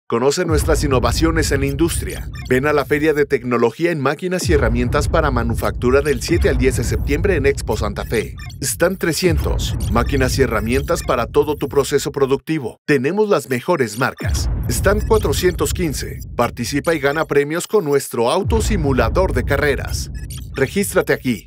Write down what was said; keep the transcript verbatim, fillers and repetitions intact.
Conoce nuestras innovaciones en la industria. Ven a la Feria de Tecnología en Máquinas y Herramientas para Manufactura del siete al diez de septiembre en Expo Santa Fe. Stand trescientos. Máquinas y herramientas para todo tu proceso productivo. Tenemos las mejores marcas. Stand cuatrocientos quince. Participa y gana premios con nuestro autosimulador de carreras. Regístrate aquí.